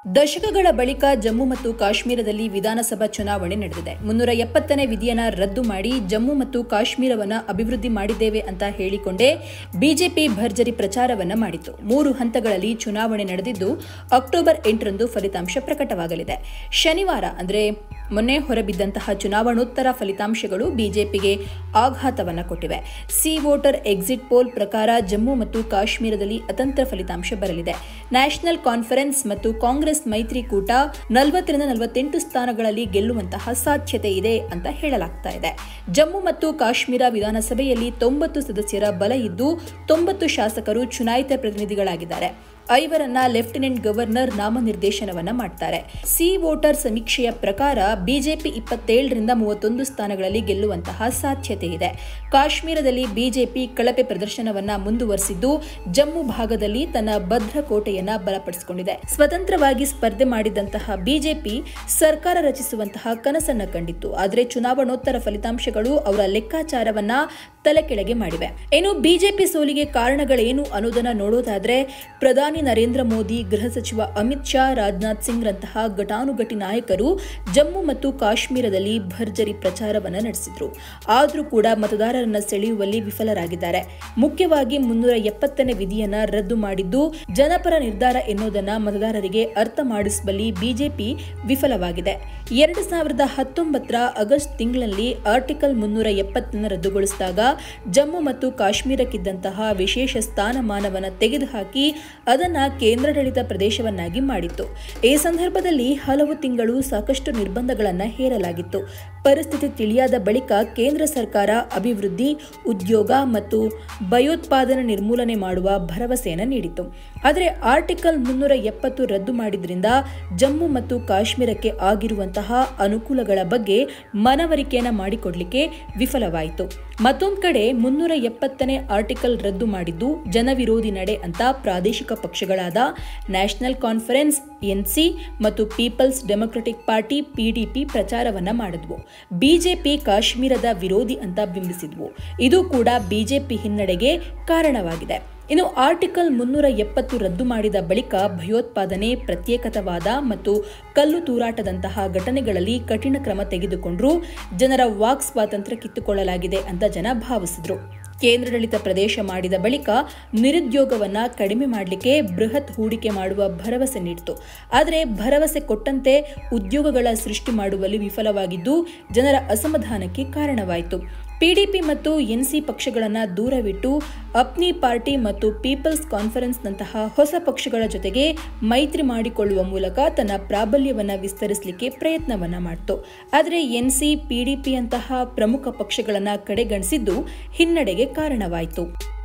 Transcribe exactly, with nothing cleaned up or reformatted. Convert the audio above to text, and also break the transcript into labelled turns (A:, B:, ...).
A: ದಶಕಗಳ ಬಳಿಕ ಜಮ್ಮು ಮತ್ತು ಕಾಶ್ಮೀರದಲ್ಲಿ ವಿಧಾನಸಭಾ ಚುನಾವಣೆ ನಡೆದಿದೆ. ಮುನ್ನೂರ ಎಪ್ಪತ್ತನೇ ವಿಧಿಯನ್ನ ರದ್ದು ಮಾಡಿ ಜಮ್ಮು ಮತ್ತು ಕಾಶ್ಮೀರವನ್ನು ಅಭಿವೃದ್ಧಿ ಮಾಡಿದ್ದೇವೆ ಅಂತ ಹೇಳಿಕೊಂಡೇ ಬಿಜೆಪಿ ಭರ್ಜರಿ ಪ್ರಚಾರವನ್ನ ಮಾಡಿತು. ಮೂರು ಹಂತಗಳಲ್ಲಿ ಚುನಾವಣೆ ನಡೆದಿದ್ದು ಅಕ್ಟೋಬರ್ ಎಂಟರಂದು ಫಲಿತಾಂಶ ಪ್ರಕಟವಾಗಲಿದೆ. ಶನಿವಾರ ಅಂದರೆ ಮೊನ್ನೆ ಹೊರಬಿದ್ದಂತಹ ಚುನಾವಣೋತ್ತರ ಫಲಿತಾಂಶಗಳು ಬಿಜೆಪಿಗೆ ಆಘಾತವನ್ನ ಕೊಟ್ಟಿವೆ. ಸಿ ವೋಟರ್ ಎಕ್ಸಿಟ್ ಪೋಲ್ ಪ್ರಕಾರ ಜಮ್ಮು ಮತ್ತು ಕಾಶ್ಮೀರದಲ್ಲಿ ಅತಂತ್ರ ಫಲಿತಾಂಶ ಬರಲಿದೆ. ನ್ಯಾಷನಲ್ ಕಾನ್ಫರೆನ್ಸ್ ಮತ್ತು ಕಾಂಗ್ರೆಸ್ ಮೈತ್ರಿಕೂಟ ನಲವತ್ತರಿಂದ ನಲವತ್ತೆಂಟು ಸ್ಥಾನಗಳಲ್ಲಿ ಗೆಲ್ಲುವಂತಹ ಸಾಧ್ಯತೆ ಇದೆ ಅಂತ ಹೇಳಲಾಗ್ತಾ ಇದೆ. ಜಮ್ಮು ಮತ್ತು ಕಾಶ್ಮೀರ ವಿಧಾನಸಭೆಯಲ್ಲಿ ತೊಂಬತ್ತು ಸದಸ್ಯರ ಬಲ ಇದ್ದು ತೊಂಬತ್ತು ಶಾಸಕರು ಚುನಾಯಿತ ಪ್ರತಿನಿಧಿಗಳಾಗಿದ್ದಾರೆ. ಐವರನ್ನ ಲೆಫ್ಟಿನೆಂಟ್ ಗವರ್ನರ್ ನಾಮನಿರ್ದೇಶನವನ್ನ ಮಾಡ್ತಾರೆ. ಸಿ ವೋಟರ್ ಸಮೀಕ್ಷೆಯ ಪ್ರಕಾರ ಬಿಜೆಪಿ ಇಪ್ಪತ್ತೇಳರಿಂದ ಮೂವತ್ತೊಂದು ಸ್ಥಾನಗಳಲ್ಲಿ ಗೆಲ್ಲುವಂತಹ ಸಾಧ್ಯತೆ ಇದೆ. ಕಾಶ್ಮೀರದಲ್ಲಿ ಬಿಜೆಪಿ ಕಳಪೆ ಪ್ರದರ್ಶನವನ್ನ ಮುಂದುವರೆಸಿದ್ದು ಜಮ್ಮು ಭಾಗದಲ್ಲಿ ತನ್ನ ಭದ್ರಕೋಟೆಯನ್ನ ಬಲಪಡಿಸಿಕೊಂಡಿದೆ. ಸ್ವತಂತ್ರವಾಗಿ ಸ್ಪರ್ಧೆ ಮಾಡಿದಂತಹ ಬಿಜೆಪಿ ಸರ್ಕಾರ ರಚಿಸುವಂತಹ ಕನಸನ್ನ ಕಂಡಿತ್ತು. ಆದರೆ ಚುನಾವಣೋತ್ತರ ಫಲಿತಾಂಶಗಳು ಅವರ ಲೆಕ್ಕಾಚಾರವನ್ನ ತಲೆಕೆಳಗೆ ಮಾಡಿವೆ. ಇನ್ನು ಬಿಜೆಪಿ ಸೋಲಿಗೆ ಕಾರಣಗಳೇನು ಅನ್ನೋದನ್ನ ನೋಡೋದಾದ್ರೆ ಪ್ರಧಾನಿ ನರೇಂದ್ರ ಮೋದಿ, ಗೃಹ ಸಚಿವ ಅಮಿತ್ ಶಾ, ರಾಜನಾಥ್ ಸಿಂಗ್ ರಂತಹ ಘಟಾನುಘಟಿ ನಾಯಕರು ಜಮ್ಮು ಮತ್ತು ಕಾಶ್ಮೀರದಲ್ಲಿ ಭರ್ಜರಿ ಪ್ರಚಾರವನ್ನ ನಡೆಸಿದ್ರು. ಆದರೂ ಕೂಡ ಮತದಾರರನ್ನ ಸೆಳೆಯುವಲ್ಲಿ ವಿಫಲರಾಗಿದ್ದಾರೆ. ಮುಖ್ಯವಾಗಿ ಮುನ್ನೂರ ಎಪ್ಪತ್ತನೇ ವಿಧಿಯನ್ನ ರದ್ದು ಮಾಡಿದ್ದು ಜನಪರ ನಿರ್ಧಾರ ಎನ್ನುವುದನ್ನ ಮತದಾರರಿಗೆ ಅರ್ಥ ಮಾಡಿಸುವಲ್ಲಿ ಬಿಜೆಪಿ ವಿಫಲವಾಗಿದೆ. ಎರಡು ಸಾವಿರದ ಹತ್ತೊಂಬತ್ತರ ಆಗಸ್ಟ್ ತಿಂಗಳಲ್ಲಿ ಆರ್ಟಿಕಲ್ ಮುನ್ನೂರ ಎಪ್ಪತ್ತನ್ನು ರದ್ದುಗೊಳಿಸಿದಾಗ ಜಮ್ಮು ಮತ್ತು ಕಾಶ್ಮೀರಕ್ಕಿದ್ದಂತಹ ವಿಶೇಷ ಸ್ಥಾನಮಾನವನ್ನು ತೆಗೆದುಹಾಕಿ ಅದನ್ನ ಕೇಂದ್ರಾಡಳಿತ ಪ್ರದೇಶವನ್ನಾಗಿ ಮಾಡಿತ್ತು. ಈ ಸಂದರ್ಭದಲ್ಲಿ ಹಲವು ತಿಂಗಳು ಸಾಕಷ್ಟು ನಿರ್ಬಂಧಗಳನ್ನು ಹೇರಲಾಗಿತ್ತು. ಪರಿಸ್ಥಿತಿ ತಿಳಿಯಾದ ಬಳಿಕ ಕೇಂದ್ರ ಸರ್ಕಾರ ಅಭಿವೃದ್ಧಿ, ಉದ್ಯೋಗ ಮತ್ತು ಭಯೋತ್ಪಾದನೆ ನಿರ್ಮೂಲನೆ ಮಾಡುವ ಭರವಸೆಯನ್ನು ನೀಡಿತು. ಆದರೆ ಆರ್ಟಿಕಲ್ ಮುನ್ನೂರ ಎಪ್ಪತ್ತು ರದ್ದು ಮಾಡಿದ್ರಿಂದ ಜಮ್ಮು ಮತ್ತು ಕಾಶ್ಮೀರಕ್ಕೆ ಆಗಿರುವಂತಹ ಅನುಕೂಲಗಳ ಬಗ್ಗೆ ಮನವರಿಕೆಯನ್ನು ಮಾಡಿಕೊಡ್ಲಿಕ್ಕೆ ವಿಫಲವಾಯಿತು. ಮತ್ತೊಂದು ಕಡೆ ಮುನ್ನೂರ ಎಪ್ಪತ್ತನೇ ಆರ್ಟಿಕಲ್ ರದ್ದು ಮಾಡಿದ್ದು ಜನವಿರೋಧಿ ನಡೆ ಅಂತ ಪ್ರಾದೇಶಿಕ ಪಕ್ಷಗಳಾದ ನ್ಯಾಷನಲ್ ಕಾನ್ಫರೆನ್ಸ್ ಎನ್ಸಿ ಮತ್ತು ಪೀಪಲ್ಸ್ ಡೆಮೊಕ್ರೆಟಿಕ್ ಪಾರ್ಟಿ ಪಿಡಿಪಿ ಪ್ರಚಾರವನ್ನ ಮಾಡಿದ್ವು. ಬಿಜೆಪಿ ಕಾಶ್ಮೀರದ ವಿರೋಧಿ ಅಂತ ಬಿಂಬಿಸಿದ್ವು. ಇದು ಕೂಡ ಬಿಜೆಪಿ ಹಿನ್ನಡೆಗೆ ಕಾರಣವಾಗಿದೆ. ಇನ್ನು ಆರ್ಟಿಕಲ್ ಮುನ್ನೂರ ಎಪ್ಪತ್ತು ರದ್ದು ಮಾಡಿದ ಬಳಿಕ ಭಯೋತ್ಪಾದನೆ, ಪ್ರತ್ಯೇಕತಾವಾದ ಮತ್ತು ಕಲ್ಲು ತೂರಾಟದಂತಹ ಘಟನೆಗಳಲ್ಲಿ ಕಠಿಣ ಕ್ರಮ ತೆಗೆದುಕೊಂಡ್ರೂ ಜನರ ವಾಕ್ ಸ್ವಾತಂತ್ರ್ಯ ಕಿತ್ತುಕೊಳ್ಳಲಾಗಿದೆ ಅಂತ ಜನ ಭಾವಿಸಿದ್ರು. ಕೇಂದ್ರಾಡಳಿತ ಪ್ರದೇಶ ಮಾಡಿದ ಬಳಿಕ ನಿರುದ್ಯೋಗವನ್ನ ಕಡಿಮೆ ಮಾಡಲಿಕ್ಕೆ ಬೃಹತ್ ಹೂಡಿಕೆ ಮಾಡುವ ಭರವಸೆ ನೀಡಿತು. ಆದರೆ ಭರವಸೆ ಕೊಟ್ಟಂತೆ ಉದ್ಯೋಗಗಳ ಸೃಷ್ಟಿ ಮಾಡುವಲ್ಲಿ ವಿಫಲವಾಗಿದ್ದು ಜನರ ಅಸಮಾಧಾನಕ್ಕೆ ಕಾರಣವಾಯಿತು. ಪಿಡಿಪಿ ಮತ್ತು ಎನ್ಸಿ ಪಕ್ಷಗಳನ್ನು ದೂರವಿಟ್ಟು ಅಪ್ನಿ ಪಾರ್ಟಿ ಮತ್ತು ಪೀಪಲ್ಸ್ ಕಾನ್ಫರೆನ್ಸ್ನಂತಹ ಹೊಸ ಪಕ್ಷಗಳ ಜೊತೆಗೆ ಮೈತ್ರಿ ಮಾಡಿಕೊಳ್ಳುವ ಮೂಲಕ ತನ್ನ ಪ್ರಾಬಲ್ಯವನ್ನು ವಿಸ್ತರಿಸಲಿಕ್ಕೆ ಪ್ರಯತ್ನವನ್ನ ಮಾಡಿತು. ಆದರೆ ಎನ್ಸಿ, ಪಿಡಿಪಿಯಂತಹ ಪ್ರಮುಖ ಪಕ್ಷಗಳನ್ನು ಕಡೆಗಣಿಸಿದ್ದು ಹಿನ್ನಡೆಗೆ ಕಾರಣವಾಯಿತು.